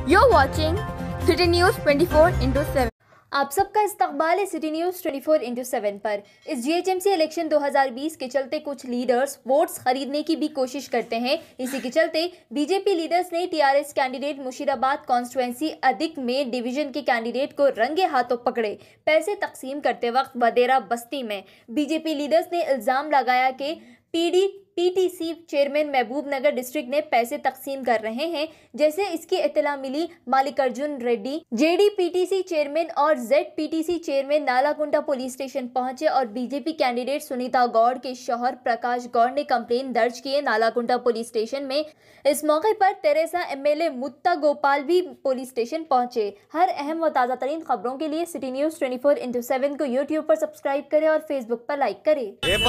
You're watching City News 24/7। आप सबका इस्तकबाल है सिटी न्यूज़ 24/7 पर। इस GHMC इलेक्शन 2020 के चलते कुछ लीडर्स वोट्स खरीदने की भी कोशिश करते हैं। इसी के चलते बीजेपी लीडर्स ने TRS कैंडिडेट मुशीराबाद कॉन्स्टिट्युएंसी अधिक में डिवीजन के कैंडिडेट को रंगे हाथों पकड़े। पैसे तकसीम करते वक्त वडेरा बस्ती में बीजेपी लीडर्स ने इल्ज़ाम लगाया कि PD-PTC चेयरमैन महबूबनगर डिस्ट्रिक्ट ने पैसे तकसीम कर रहे हैं। जैसे इसकी इत्तला मिली मल्लिकार्जुन रेड्डी JD-PTC चेयरमैन और Z-PTC chairman Nallakunta police station पहुंचे और बीजेपी कैंडिडेट सुनीता गौड़ के शौहर प्रकाश गौड़ ने कंप्लेन दर्ज किए नालाकुंटा पुलिस स्टेशन में। इस मौके पर तेरेसा MLA मुत्ता गोपाल भी पुलिस स्टेशन पहुंचे। हर अहम व ताज़ा तरीन खबरों के लिए सिटी न्यूज़ 24/7 को यूट्यूब पर सब्सक्राइब करें और फेसबुक पर लाइक करें।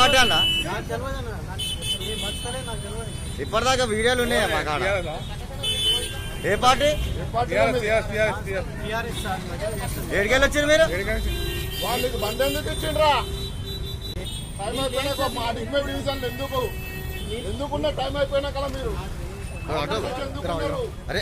ఇప్పటిదాకా వీడియోలు ఉన్నాయా మా కాడ ఏ పార్టీ ఏడికెళ్ళి వచ్చారు మీరు వాళ్ళకి బండి ఎందుకు ఇచ్చిండ్రా టైం అయిపోయినాక మా అడిక్మెట్ డివిజన్ ఎందుకున్న టైం అయిపోయినా కదా మీరు అరే